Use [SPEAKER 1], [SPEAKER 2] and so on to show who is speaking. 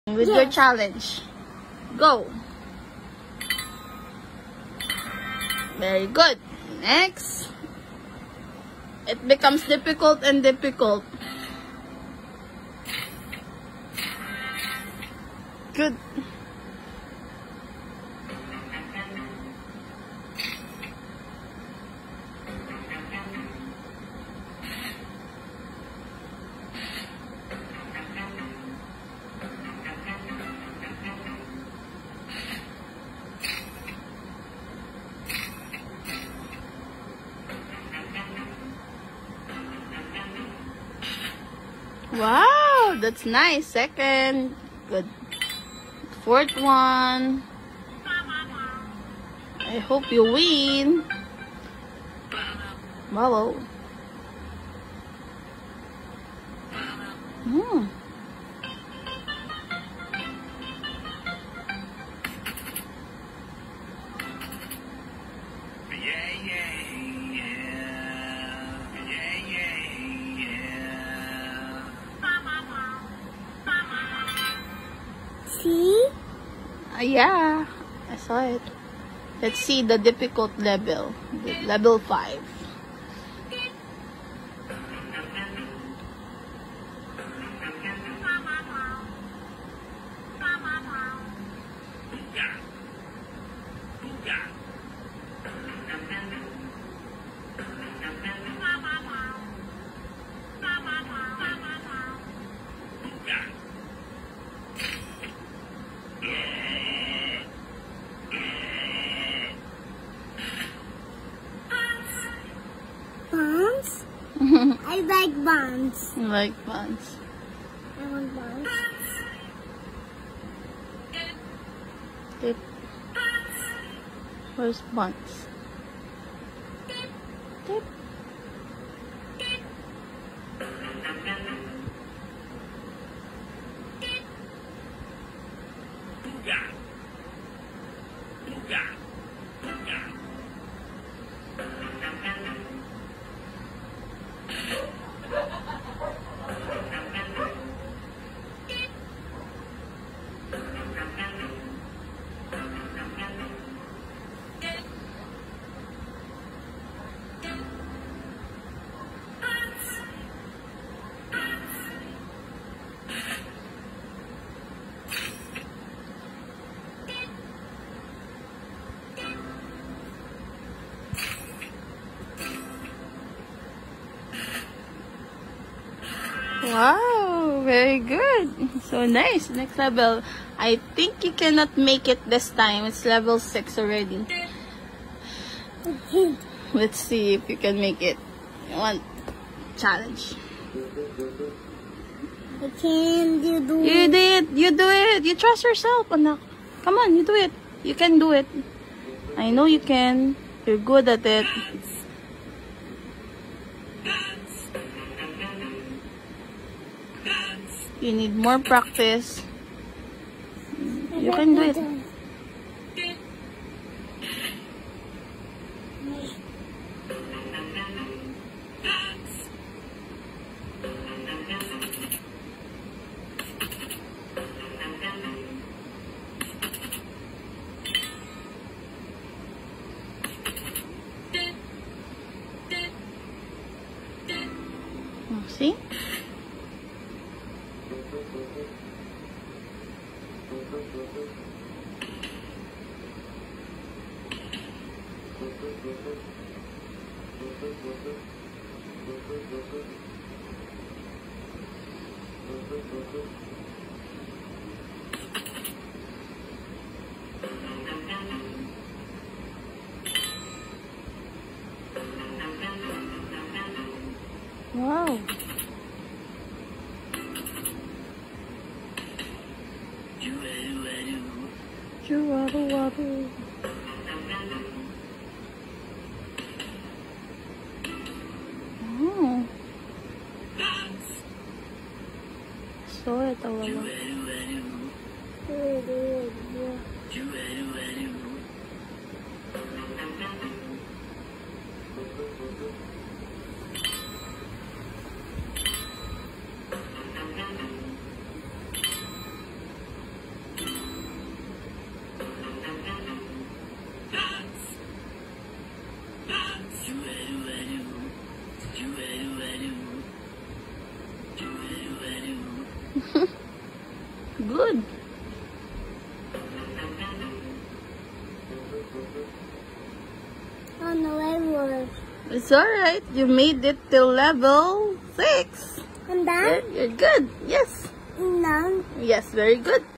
[SPEAKER 1] with your challenge. Go. Very good. Next. It becomes difficult and difficult. Good. Wow, that's nice. Second. Good. Fourth one. I hope you win. Bravo.
[SPEAKER 2] See?
[SPEAKER 1] Yeah, I saw it. Let's see the difficult level. Level 5.
[SPEAKER 2] Buns? I like buns.
[SPEAKER 1] You like buns?
[SPEAKER 2] I want buns.
[SPEAKER 1] Tip. Where's buns? Tip. Wow, very good. So nice. Next level. I think you cannot make it this time. It's level 6 already. Let's see if you can make it. One challenge.
[SPEAKER 2] I can do it.
[SPEAKER 1] You did. You do it. You trust yourself, anak. Come on, you do it. You can do it. I know you can. You're good at it. You need more practice. You can do it. See? Wow. Waddle. Oh. So it a little. Good.
[SPEAKER 2] Oh no, I was.
[SPEAKER 1] It's alright. You made it till level 6.
[SPEAKER 2] I'm done?
[SPEAKER 1] You're good. Yes.
[SPEAKER 2] No.
[SPEAKER 1] Yes, very good.